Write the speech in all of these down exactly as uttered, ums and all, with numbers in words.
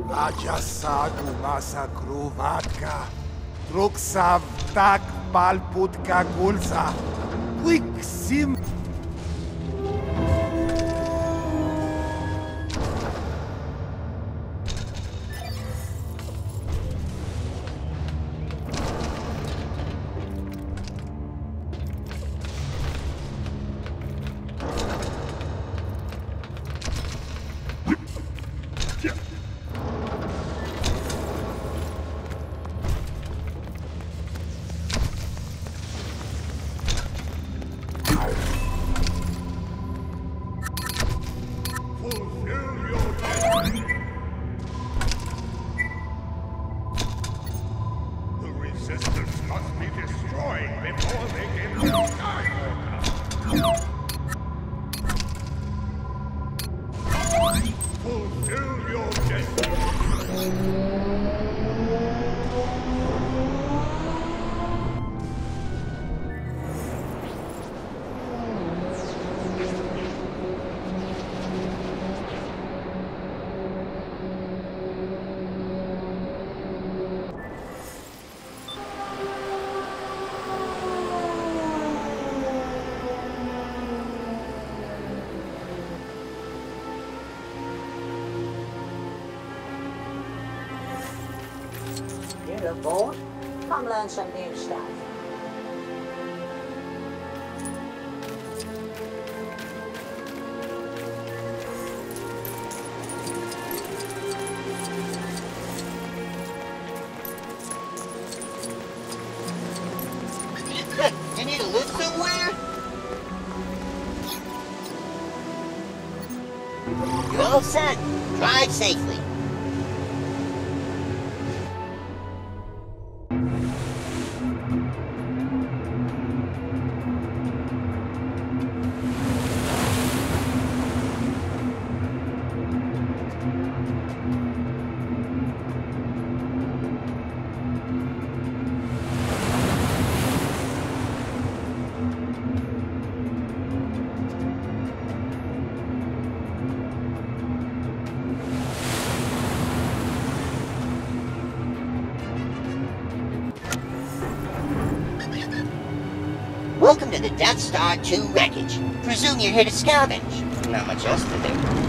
Ajasadu masakru vatka. Truksav tak palputka gulsa. Quick sim. You're bored? Come learn some new stuff. You need to live somewhere? You're all set. Drive safely. Welcome to the Death Star two wreckage. Presume you're here to scavenge. Not much else to do.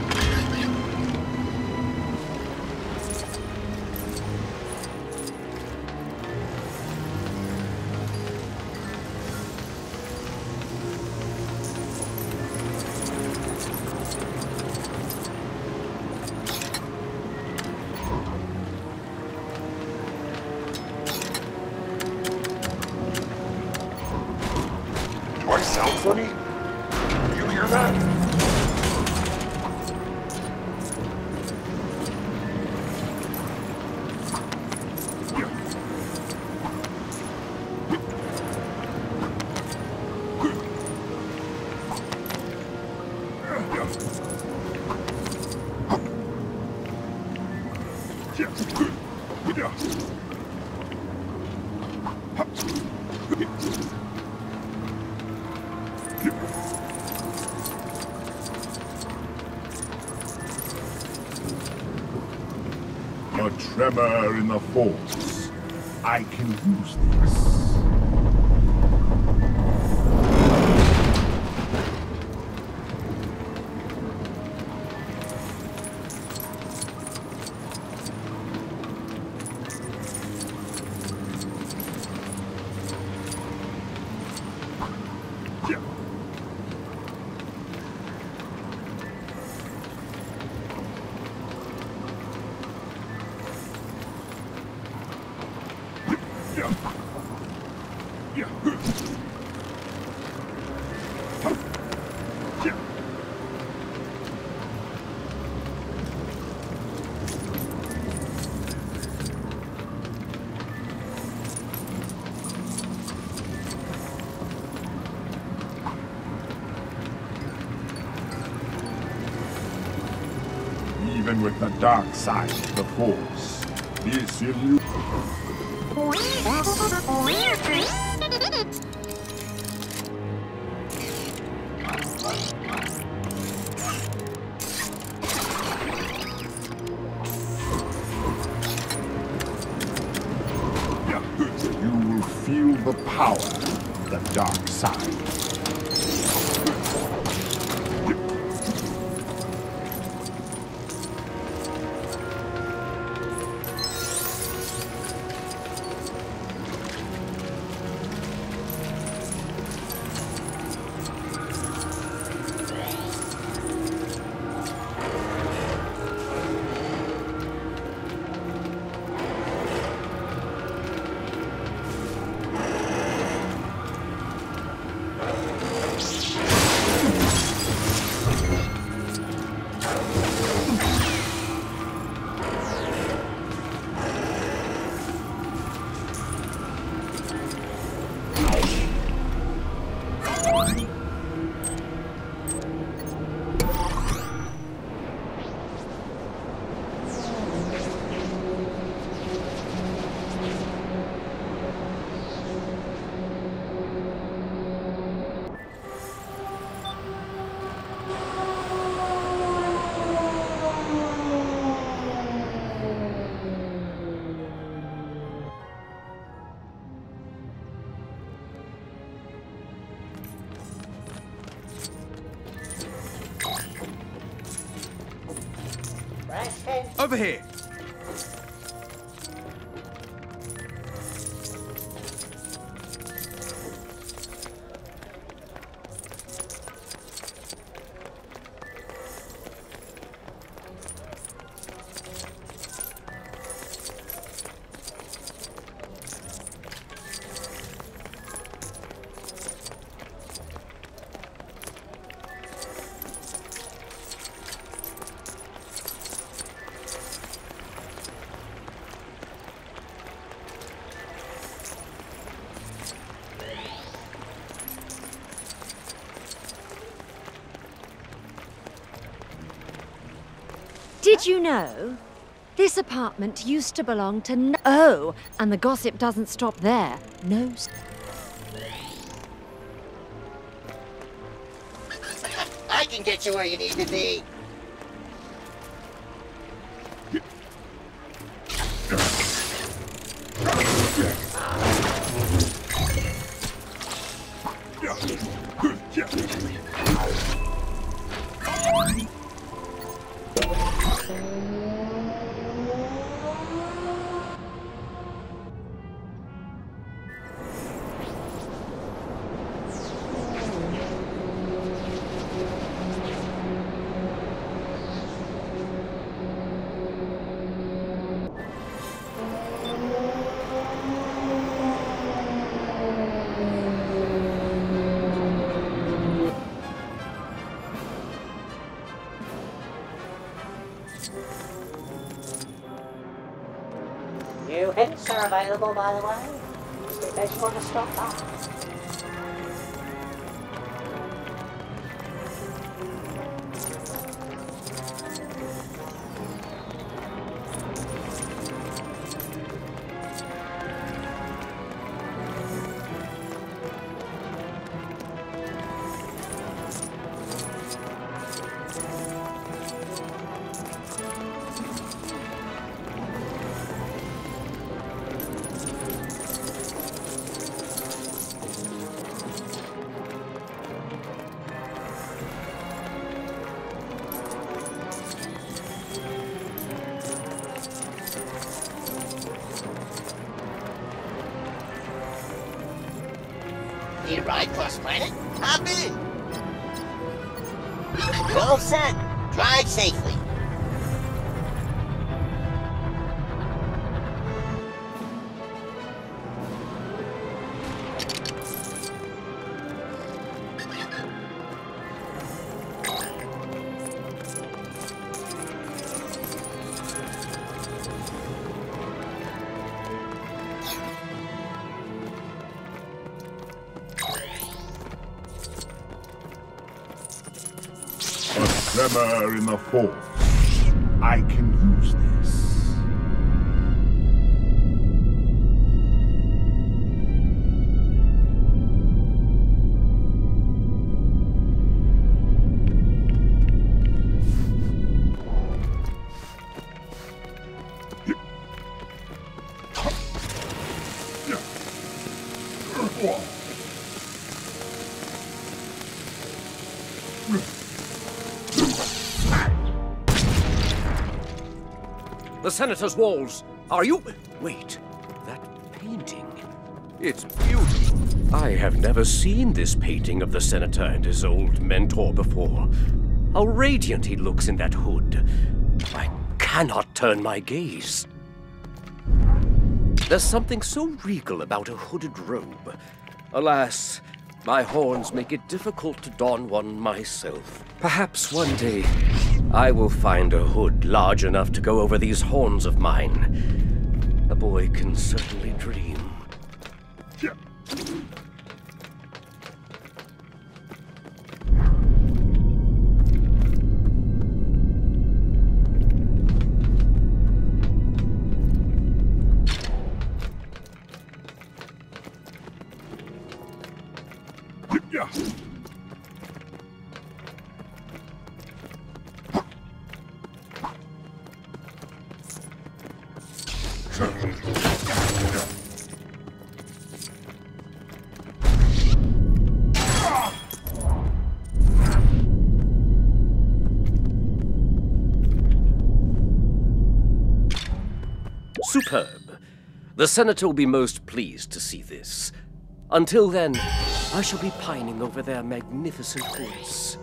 Do I sound funny? You hear that? A tremor in the force. I can use this. Even with the dark side of the force, this illusion. power of the dark side. Over here. Did you know? This apartment used to belong to no- Oh, and the gossip doesn't stop there. No. I can get you where you need to be. New hits are available, by the way. In case you want to stop by. Need a ride cross planet? Hop in! All set. Drive safely. A tremor in the force. I can use this. What? The Senator's walls! Are you... Wait, that painting... It's beautiful. I have never seen this painting of the Senator and his old mentor before. How radiant he looks in that hood. I cannot turn my gaze. There's something so regal about a hooded robe. Alas, my horns make it difficult to don one myself. Perhaps one day, I will find a hood large enough to go over these horns of mine. A boy can certainly dream. Yeah. Yeah. Superb. The Senator will be most pleased to see this. Until then, I shall be pining over their magnificent hoods.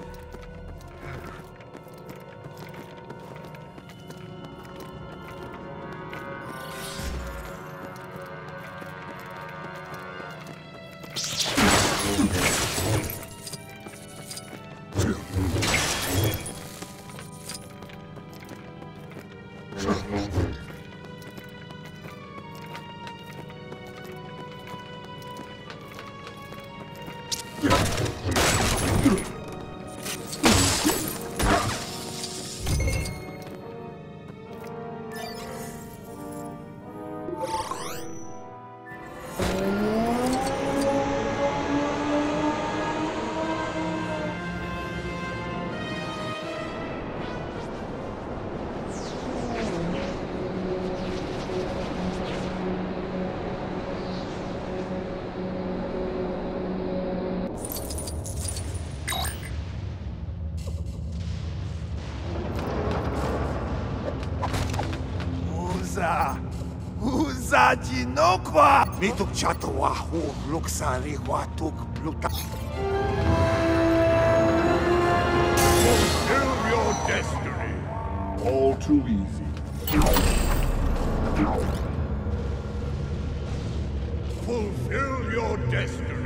Uza! Uza Jinokwa! Mituk chatawahu luksari watuk pluta. Fulfill your destiny. All too easy. Fulfill your destiny.